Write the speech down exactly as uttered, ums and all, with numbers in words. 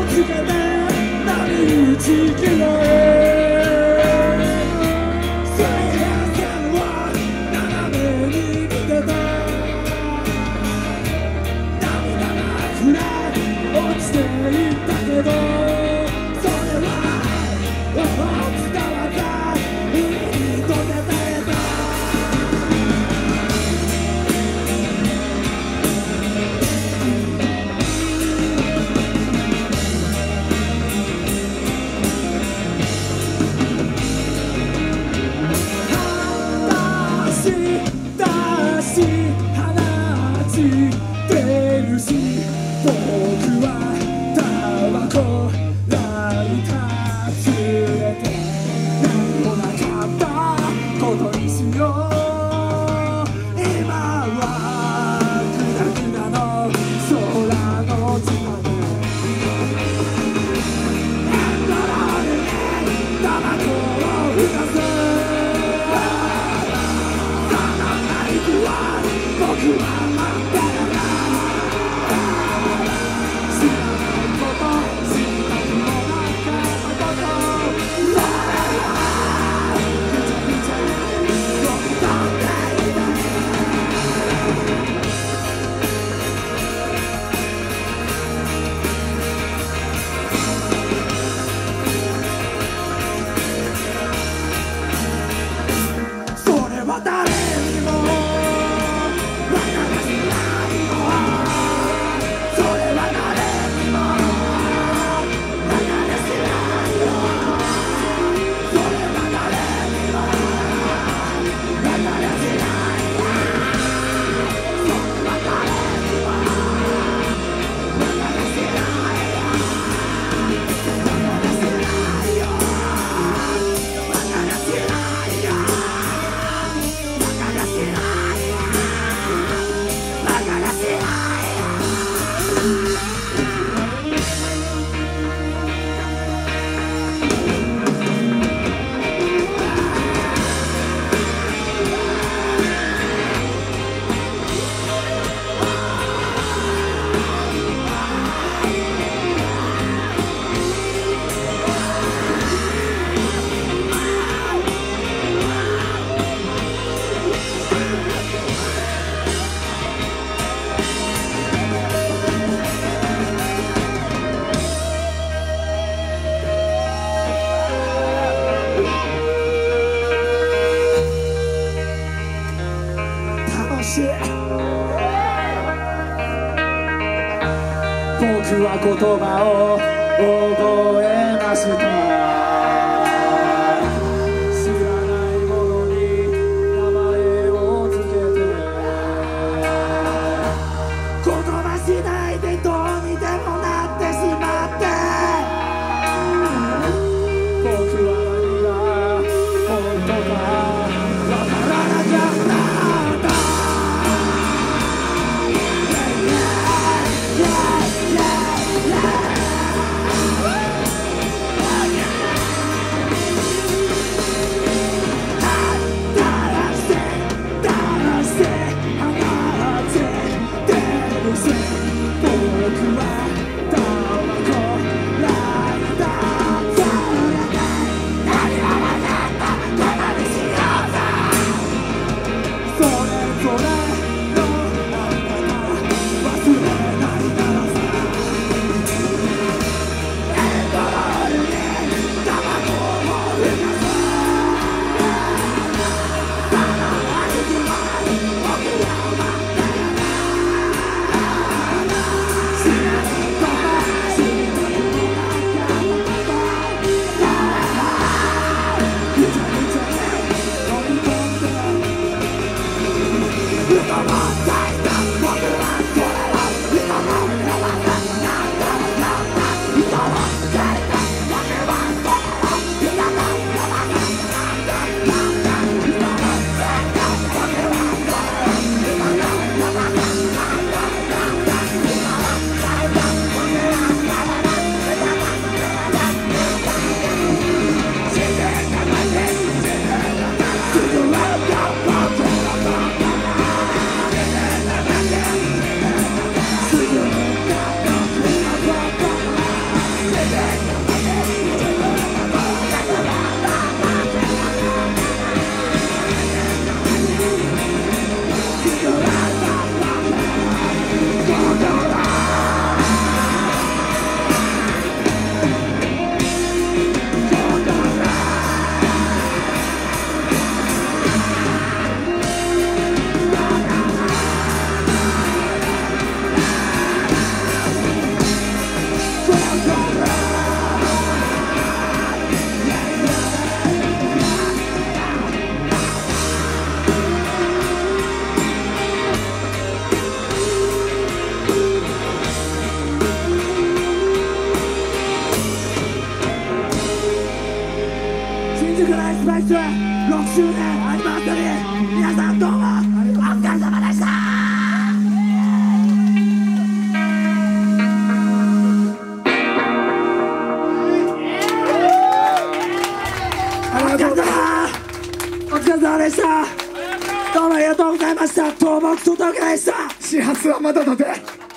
つけて波打ち際へ水平線を斜めに見てた涙がくらい落ちていったけどそれは伝わった海に溶けてた僕はタバコライター連れて何もなかったことにしよう今はグダグダの空の下でエンドロールにタバコを吹かすそのナイフは僕は待ってる誰にもわからないのそれは誰にもわからないよそれは誰にもわからないよそれは誰にもわからないよわからないよわからないよ僕は言葉を覚えました知らないものに名前をつけて言葉次第でどうにでもなってしまって僕は何が本当かわからなかった「 クライスパイスろくしゅうねんアニバーサリー、皆さんどうもお疲れ様でした。お疲れ様お疲れ様でした。どうもありがとうございました。東北トトクでした。 始発はまだだぜ。